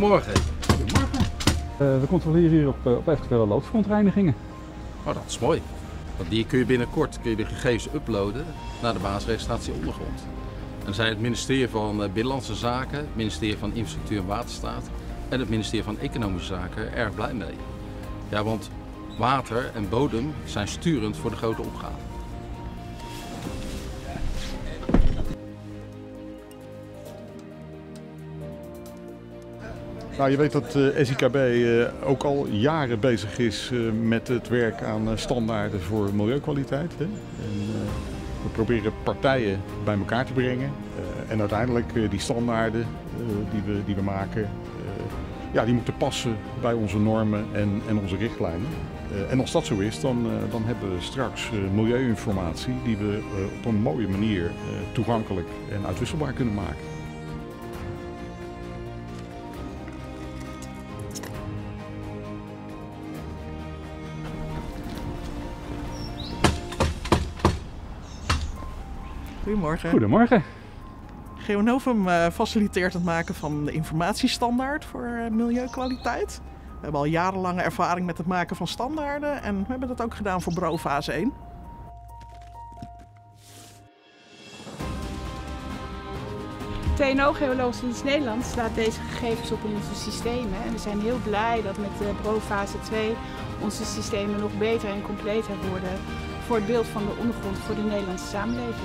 Goedemorgen. We controleren hier op eventuele loodverontreinigingen. Oh, dat is mooi. Want die kun je binnenkort de gegevens uploaden naar de basisregistratie ondergrond. En daar zijn het ministerie van Binnenlandse Zaken, het ministerie van Infrastructuur en Waterstaat en het ministerie van Economische Zaken erg blij mee. Ja, want water en bodem zijn sturend voor de grote opgave. Nou, je weet dat SIKB ook al jaren bezig is met het werk aan standaarden voor milieukwaliteit. Hè? En, we proberen partijen bij elkaar te brengen en uiteindelijk die standaarden die we maken, die moeten passen bij onze normen en onze richtlijnen. En als dat zo is, dan hebben we straks milieuinformatie die we op een mooie manier toegankelijk en uitwisselbaar kunnen maken. Goedemorgen. Goedemorgen. Geonovum faciliteert het maken van de informatiestandaard voor milieukwaliteit. We hebben al jarenlange ervaring met het maken van standaarden en we hebben dat ook gedaan voor BRO fase 1. TNO Geologische Dienst Nederland slaat deze gegevens op in onze systemen. En we zijn heel blij dat met de BRO fase 2 onze systemen nog beter en completer worden voor het beeld van de ondergrond voor de Nederlandse samenleving.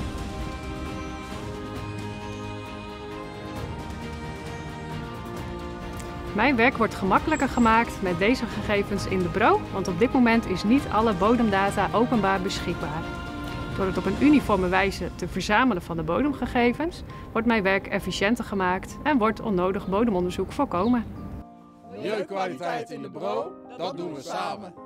Mijn werk wordt gemakkelijker gemaakt met deze gegevens in de BRO, want op dit moment is niet alle bodemdata openbaar beschikbaar. Door het op een uniforme wijze te verzamelen van de bodemgegevens, wordt mijn werk efficiënter gemaakt en wordt onnodig bodemonderzoek voorkomen. Milieukwaliteit in de BRO, dat doen we samen.